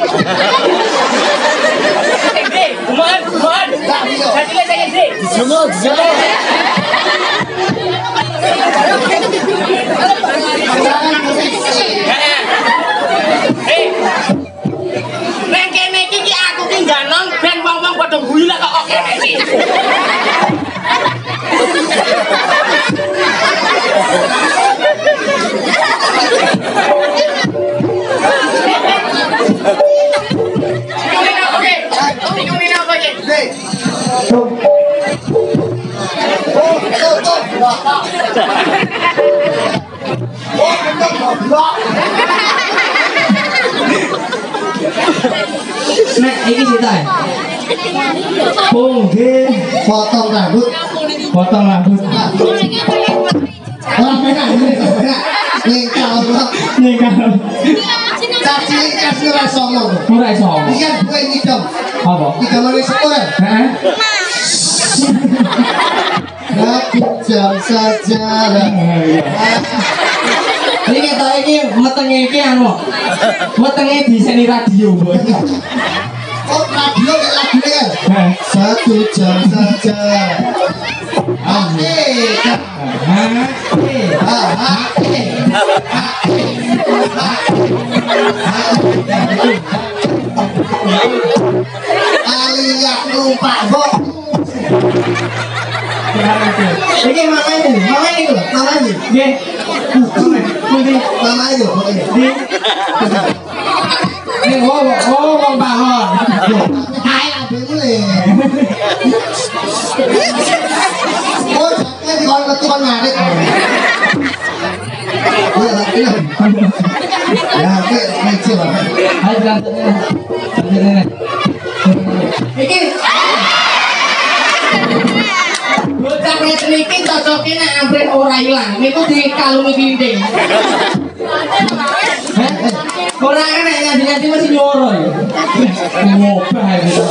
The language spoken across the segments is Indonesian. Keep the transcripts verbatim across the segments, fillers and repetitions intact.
Kumahan, kumahan. Satu lagi saya sih. Semua, semua. Eh, neng kene iki aku ki ganong ben wong-wong padha guyu lah kok kene iki. Nek iki cerita. Pungge Potong rambut. potong rambut. Orang merah, merah. Lengkap Allah. Nih kan. Caci kasih rasa ngomong. Ora iso. Ini kan gue ngidam. Apa? Ngidam oleh sekolah. Heeh. Aku jam saja. Ini ketok iki metenge iki anu. Metenge diseni radio. Oh, radio kayak lagu kan? Heeh. Satu jam saja. Oke. Aliak lupa kok. Iki mamane, mamane iku, mamane. Nggih. Mandi, Mama itu, oke. di. Ini oh, oh, wong bangun. Kayak apa mulai? Oh, jangan di kolam ketukan ngarit. Ya, oke, kecil lah. Ayo gantengnya. Gantengnya. Iki. Bocah ngeten iki cocoke nek ampre ora ilang. Niku dikalungi pinding. Hah? Ora kena nyadi-nyadi masih nyoro ya. Ngobah gitu.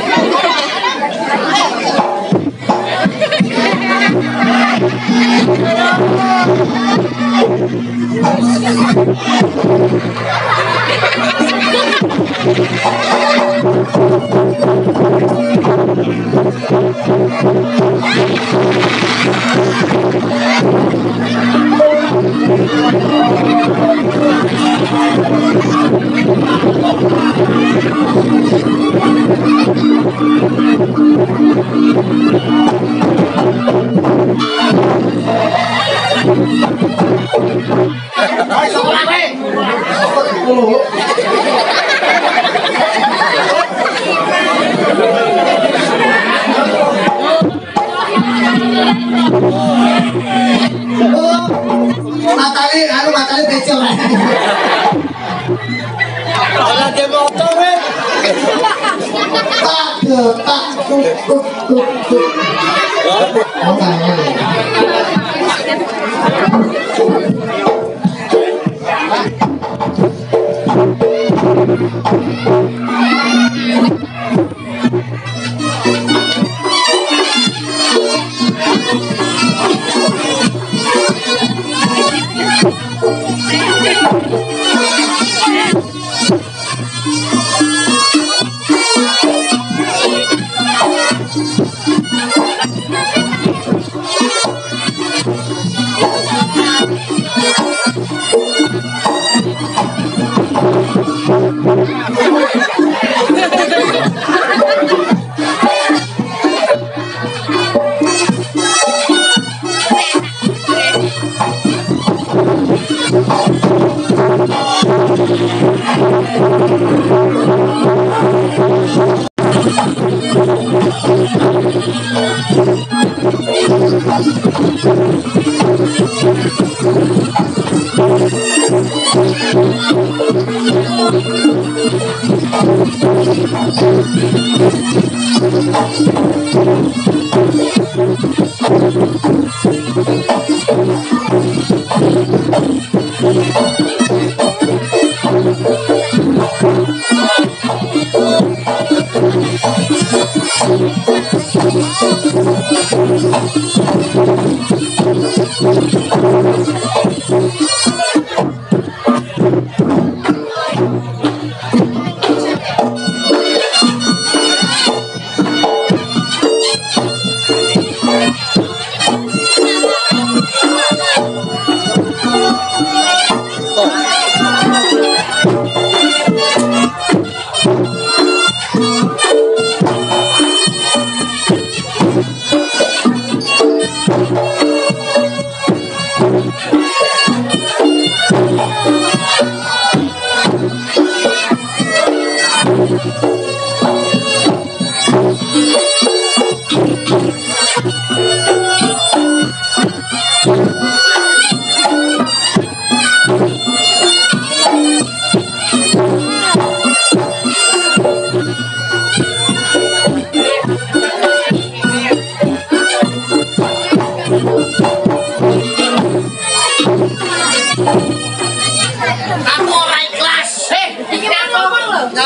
Matali, anu matali kecil lah. Kalau dia motor weh. Tak, tak, tuk, tuk, tuk, tuk. Makanya.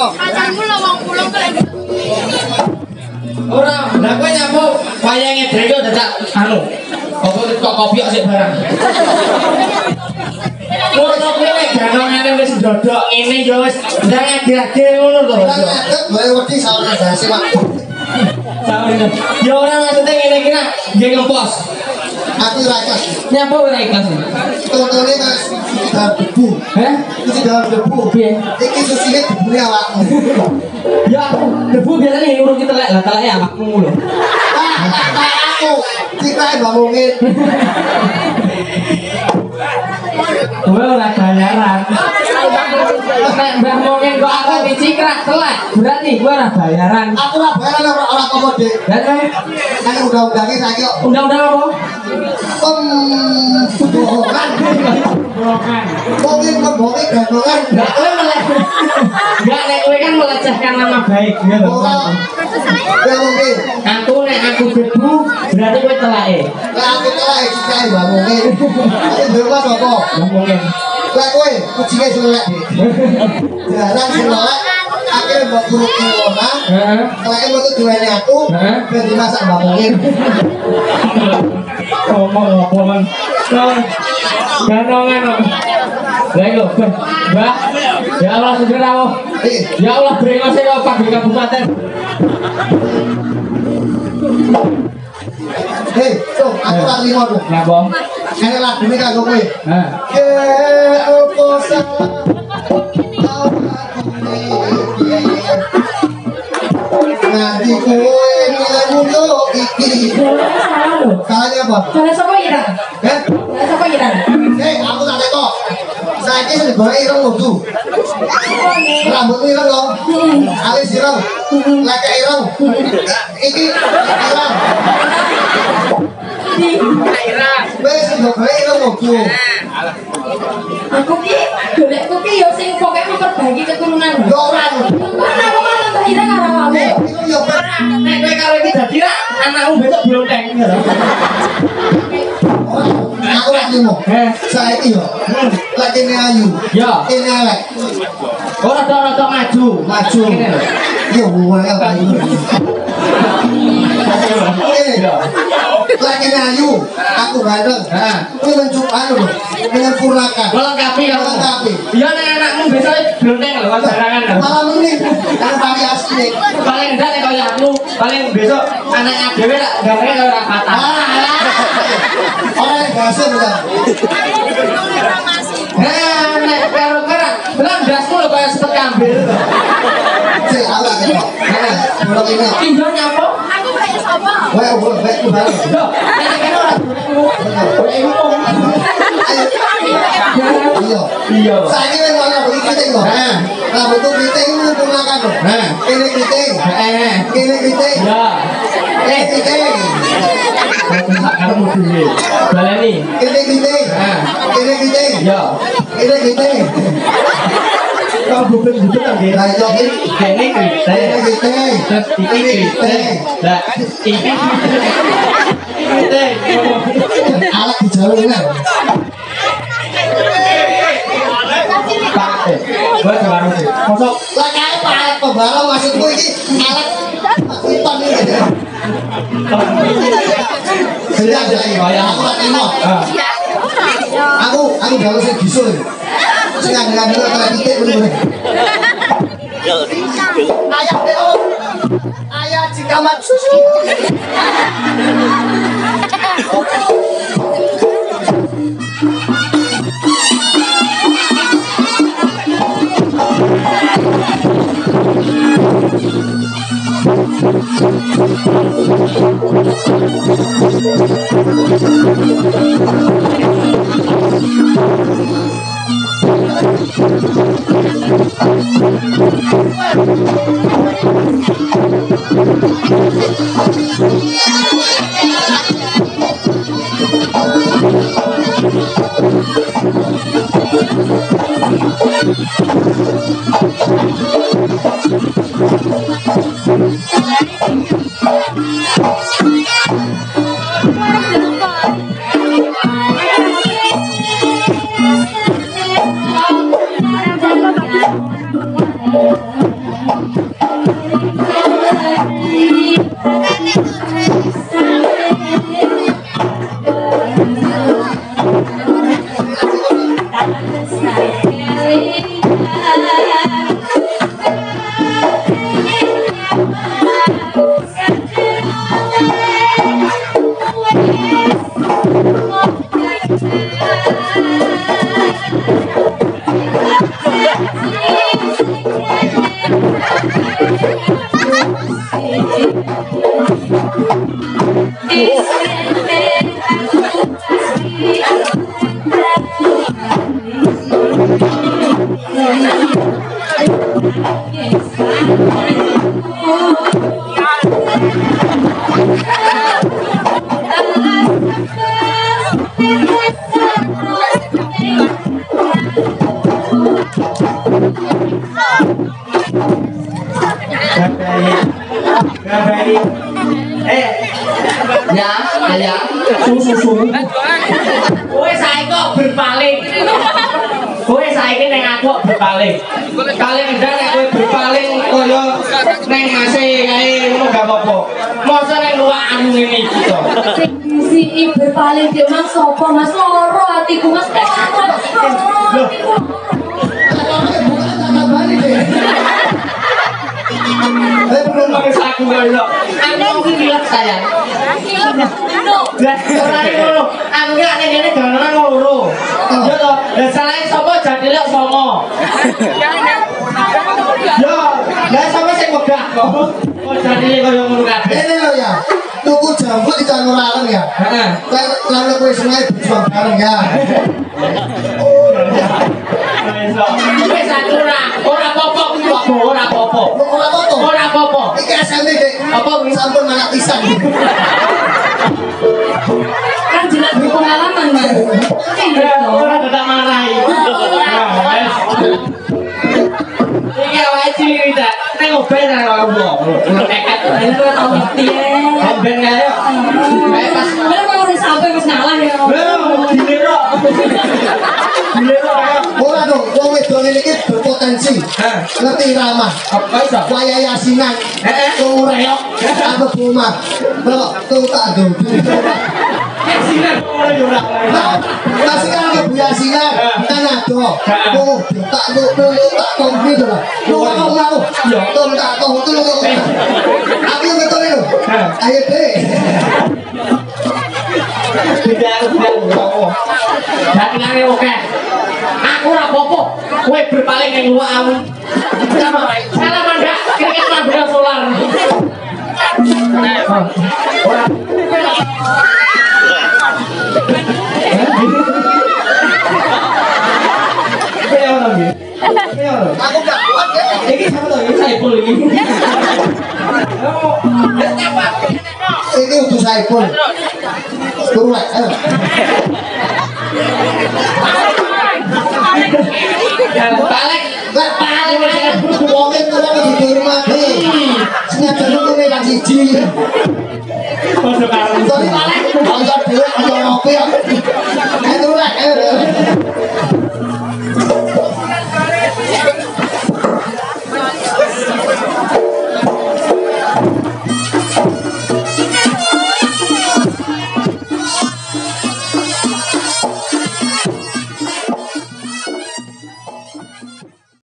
Pacarmu lah wong pulang kok. Ora, lah kowe nyapa wayange Drenggo dadak anu. Apa kok kopi kok sik barang. Ngono kuwi nek ganongane wis ndodok ngene ya wis ndang ade-ade ngono to. Gue wedi sawane dasi waktu. Ya ora maksudnya ngene iki nak nggih ngempos. Aku rakyat. Nyapa ora ikhlas. Tontonnya kan dalam debu. Heh? Itu dalam debu. Piye? Iki susine debune awakmu. Ya, debu biasanya ngurung kita telek lah, teleknya awakmu lho. Ah, aku dikae bangunin. Gue ora bayaran. Nek Mbah Mungin kok aku dicikrak telek, berarti gue ora bayaran. Aku ora bayaran ora ora apa Dik. Lah kowe Kan undang-undangnya saiki kok undang-undang apa? pembohongan. Bohongan. Mungkin pembohongan ganongan. Enggak kowe melek. Enggak nek kowe kan melecehkan nama baik ya lho. Ora. Ya mungkin. Aku nek aku debu berarti kowe teleke. Lah aku telah dikae bangunin. Aku di rumah sapa? Mbah Mungin. Lah kowe kucinge sing lek. Jarang sing lek. Akhirnya mbak guru kilona. Heeh. Lek metu duweni aku. Heeh. Ben dimasak bangunin. Ngomong apa man? Ganongan kok. Lah lho, Mbah. Ya Allah segera Allah. Ya Allah brengose kok Pak di Kabupaten. Hei, tuh, aku tak lima tuh. Napa? Ini lagu ini kagak kowe. Hah. Ke opo salah nanti kowe nilai untuk iki. Salahnya apa? Salah sapa ya? Eh? Salah sapa ya? Hei, aku tak tekok. Saiki sing digoreng ireng kudu. Rambutmu ireng loh. Alis ireng. Lekek ireng. Iki ireng. Wes sing digoreng ireng kudu. Aku ki golekku ki yo sing pokoke memperbaiki keturunan. Yo ora. Karena aku kan tambah ira karo awakmu. Eh, itu yo ora. Nek kowe karo iki dadi ra anakmu besok blonteng ya lho. Aku lagi mau. Eh, Saiki yo. Lagi ini ayu. ya. Ini elek. Ora rada maju, Maju. Ngene lho. Yo wae ayu. Eh, Ya. lagi ini ayu. Aku ganteng. Heeh. Ini mencukup anu lho. Menyempurnakan. Melengkapi karo. Melengkapi. Ya nek anakmu besok blonteng lho jarangan lho. Malam ini yang paling asli. Paling enggak nek kaya aku, paling besok anaknya dhewe tak gambarnya kaya ora patah. Orang yang gasir kan. Nah, nek karo karo belang dasmu lho kaya sepet kambil. Cek ala gitu. Nah, belum ini. Tinggal nyapa? Aku kayak sapa? Wah, wah, wah, wah. Loh, nek kene ora boleh ngomong. Ayo. Iya. Iya. Saiki wis ono beli kriting lho. Nah. Rambut tuh kriting menyempurnakan lho. Nah. Ini kriting. Eh. Ini kriting. Ya. Eh, kriting. Kamu dhewe. Baleni. Ini kriting. Nah. Ini kriting. Ya. Ini kriting. Kamu bubuk-bubuk nang nggih. Lah iya iki. Kene Ini kriting. kriting. Terus iki kriting. Lah, iki kriting. Alat dijalungan. Pak, eh, gua sekarang sih. Masuk. Lah kae alat pembalap maksudku iki alat piton iki. Sudah ada wayang. Aku tak terima. Ah. Aku aku gawe sing bisul. Sing ngandel-ngandel kaya titik ngono. Ayah deo. Ayah cikamat susu. ayam susu. Kowe saiki kok berpaling. Kowe saiki ning aku kok berpaling. Paling ndak nek kowe berpaling kaya ning mase kae ngono gak apa-apa. Mosok ning luwakan ngene iki to. Si berpaling dia mas sapa mas loro atiku mas loro. Eh belum pakai saku kaya. Aku gilak sayang. Lah ora ngono. Aku ki nek ngene dolanan loro. Yo to. Lah salahe sapa jadilek songo. Yo, lah sapa sing megah kok. Kok jadile kaya ngono kabeh. Ini loh ya, tuku jambu di Canur Alem ya. Heeh. Lalu kue sengaja berjuang bareng ya. Wis ora, ora apa-apa kuwi kok ora apa-apa. Ora apa-apa. Ora apa-apa. Iki S M P dek. Apa kuwi? Sampun manak pisan. Kan jelas berpengalaman mas. Ora tetap marahi. Iki awake cilik ta. Nek ngoben ora wong. Keket. Ini ora tau ngerti ya. Ngoben kae. Kae pas Bener mau udah sampai wis ngalah ya. dilero. Dilero kae. Ora dong, wong wedok ini iki berpotensi. Ngerti ramah. Apa iso? Waya yasinan. Heeh. Tuh reok. Apa rumah. Kok tuh tak dong. Sinan ora yo ora. Kasih kan Bu Yasinan. Kan ado. Tuh tak tuh tak tong gitu lah. Lu kok mau? Yo tuh tak tong tuh. Aku yang betul itu. Ayo deh. Datingane oke. Aku ora apa-apa. Kowe berpaling ning luwak aku. Salah mandak, keringet mandak solar. Ora. Aku gak kuat ya. Iki sama to, iki Saiful iki. Ini untuk Saiful. Kuat. Balik. Lah balik. Wong itu ora dihormati. Sing jenenge lagi siji. Masuk karo. Balik.